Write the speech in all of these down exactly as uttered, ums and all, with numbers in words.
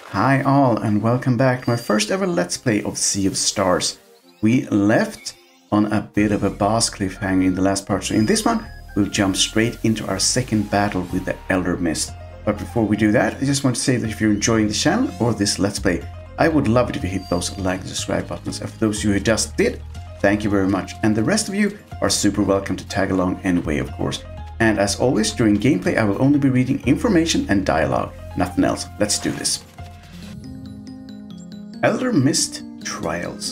Hi all and welcome back to my first ever Let's Play of Sea of Stars. We left on a bit of a boss cliffhanger in the last part, so in this one we'll jump straight into our second battle with the Elder Mist. But before we do that, I just want to say that if you're enjoying the channel or this Let's Play, I would love it if you hit those like and subscribe buttons. And for those of you who just did, thank you very much. And the rest of you are super welcome to tag along anyway, of course. And as always, during gameplay I will only be reading information and dialogue, nothing else. Let's do this. Elder Mist Trials.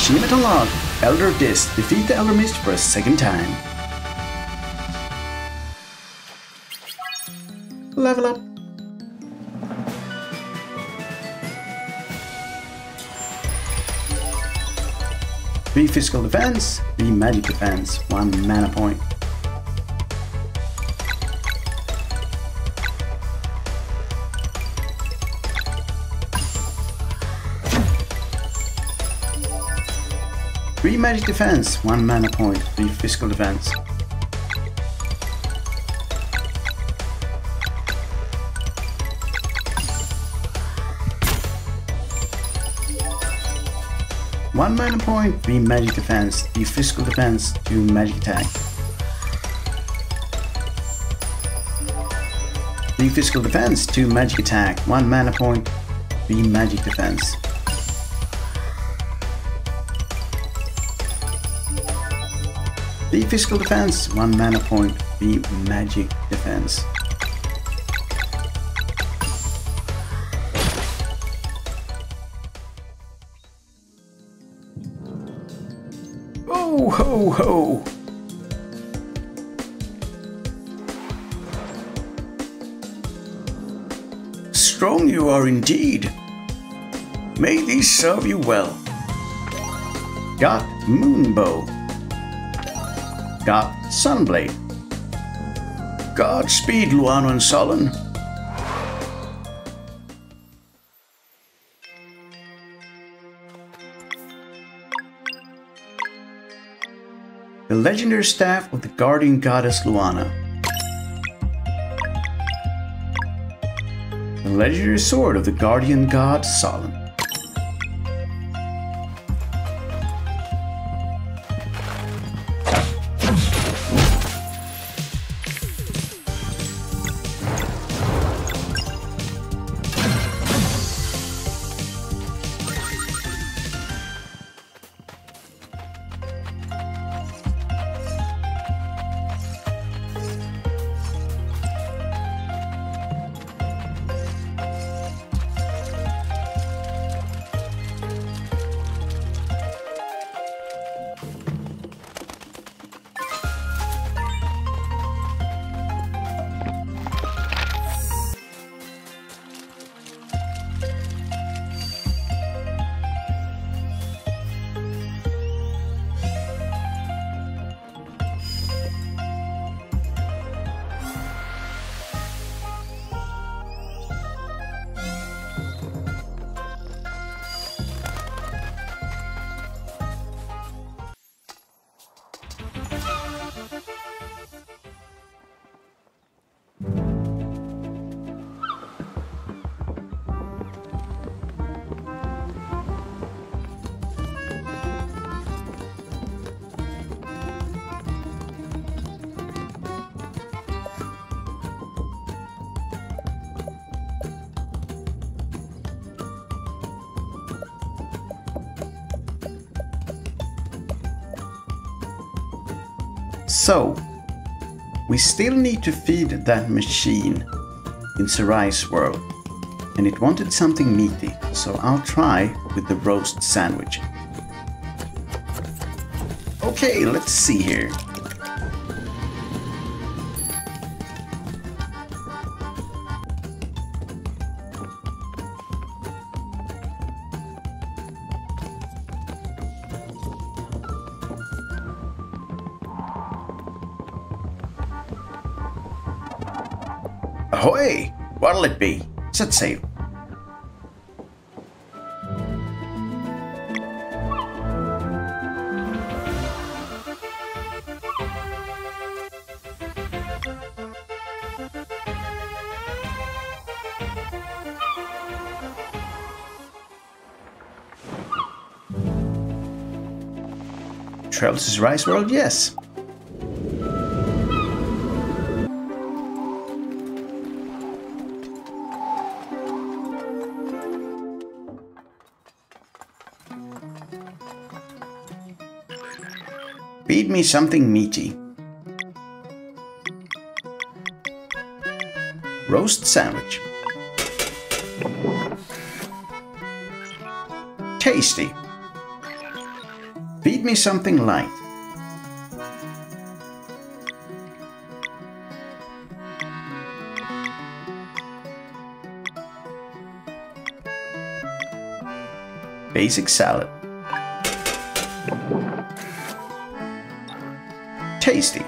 Achievement unlocked. Elder Disc. Defeat the Elder Mist for a second time. Level up. Three physical defense, three magic defense, one mana point. Three magic defense, one mana point, three physical defense. One mana point, three magic defense, three physical defense, two magic attack. Three physical defense, two magic attack, one mana point, three magic defense. Three physical defense, one mana point, three magic defense. Oh ho ho! Strong you are indeed. May these serve you well. Got Moonbow. Got Sunblade. Godspeed, Luano and Solon. The legendary staff of the guardian goddess Luana. The legendary sword of the guardian god Solon. So, we still need to feed that machine in Serai's world, and it wanted something meaty, so I'll try with the roast sandwich. Okay, let's see here. Ahoy! What'll it be? Set sail. Trellis' Rice World, yes. Feed me something meaty. Roast sandwich. Tasty. Feed me something light. Basic salad. Tasty.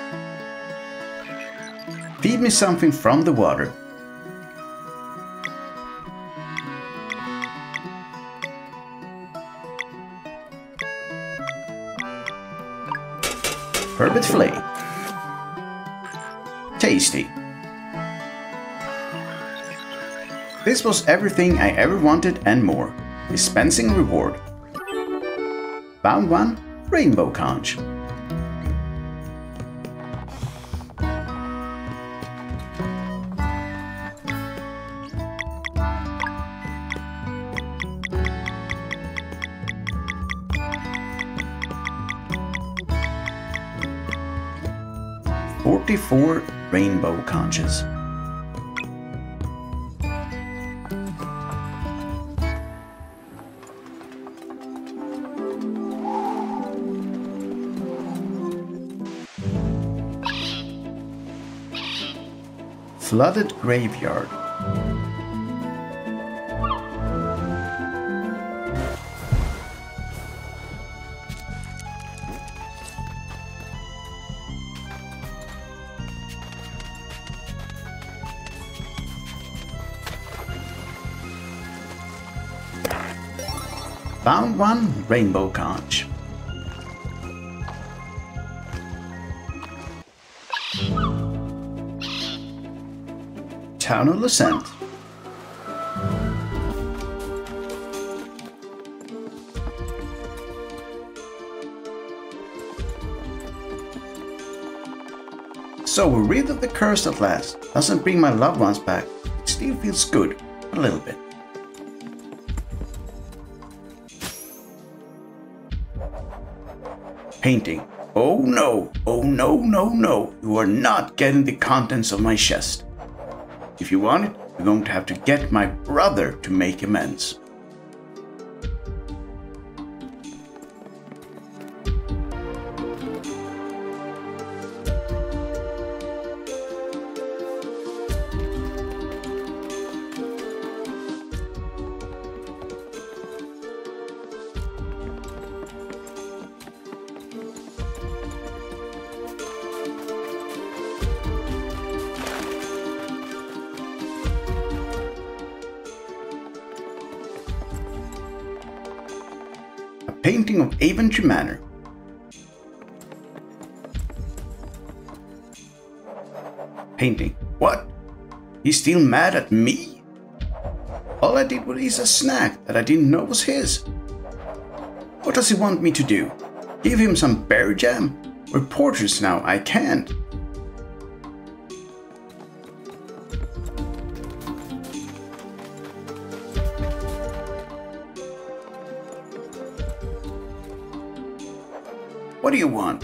Feed me something from the water. Turbot fillet. Tasty. This was everything I ever wanted and more. Dispensing reward. Found one, rainbow conch. forty-four rainbow conches. Flooded graveyard. Found one rainbow conch. Town of Lucent. So we're rid of the curse at last. Doesn't bring my loved ones back. It still feels good, a little bit. Painting. Oh no, oh no, no, no. You are not getting the contents of my chest. If you want it, you're going to have to get my brother to make amends. Painting of Aventry Manor. Painting. What? He's still mad at me? All I did was eat a snack that I didn't know was his. What does he want me to do? Give him some berry jam? We're porters now, I can't. What do you want?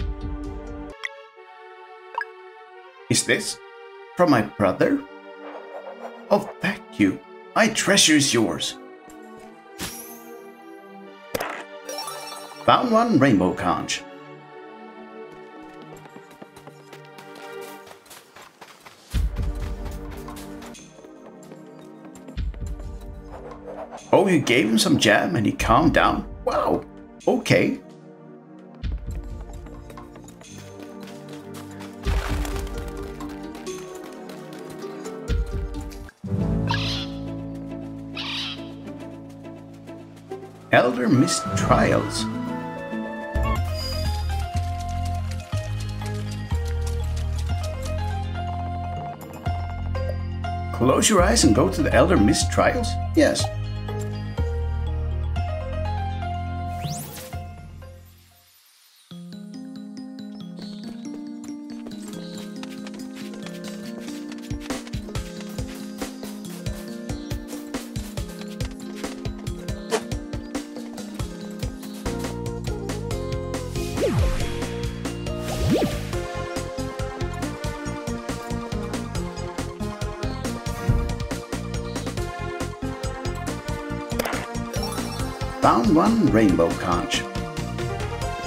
Is this from my brother? Oh, thank you. My treasure is yours. Found one rainbow conch. Oh, you gave him some jam and he calmed down? Wow, okay. Elder Mist Trials. Close your eyes and go to the Elder Mist Trials? Yes. Found one rainbow conch.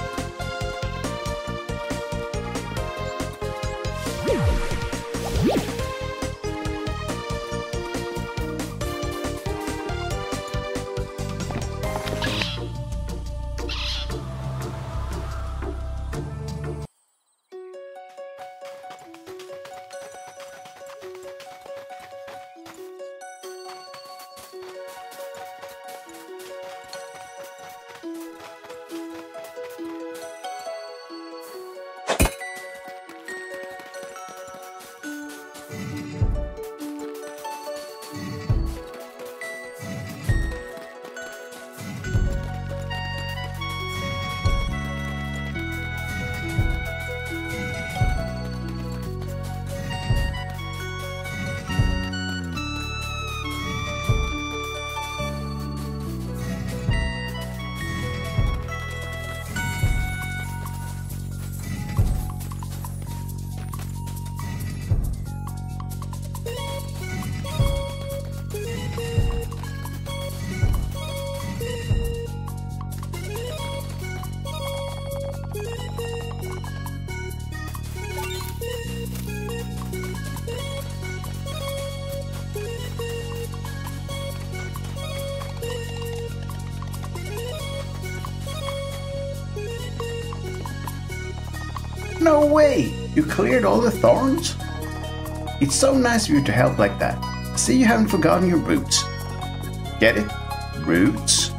No way! You cleared all the thorns? It's so nice of you to help like that. See, you haven't forgotten your roots. Get it? Roots?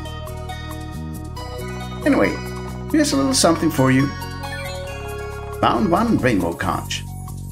Anyway, here's a little something for you. Found one rainbow conch.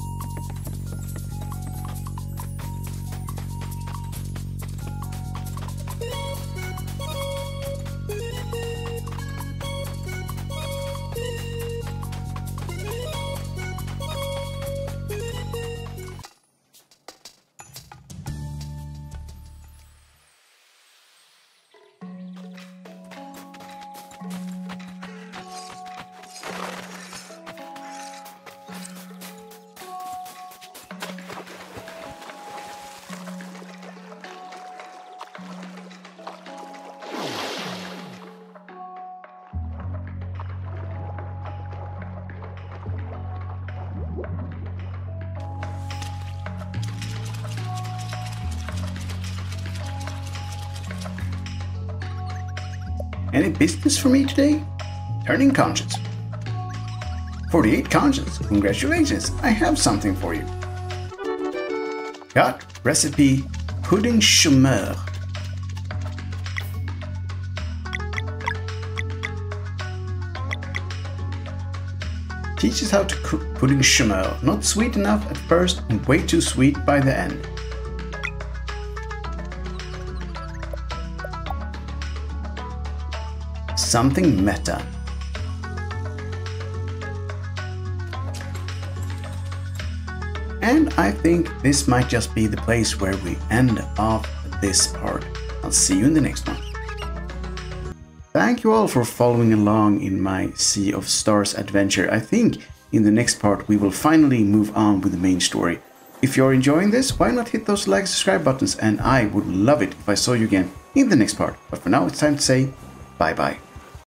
Any business for me today? Turning conches. forty-eight conches. Congratulations, I have something for you. Got recipe pudding chômeur. Teaches how to cook pudding chômeur. Not sweet enough at first and way too sweet by the end. Something meta. And I think this might just be the place where we end off this part. I'll see you in the next one. Thank you all for following along in my Sea of Stars adventure. I think in the next part we will finally move on with the main story. If you're enjoying this, why not hit those like and subscribe buttons, and I would love it if I saw you again in the next part. But for now it's time to say bye bye.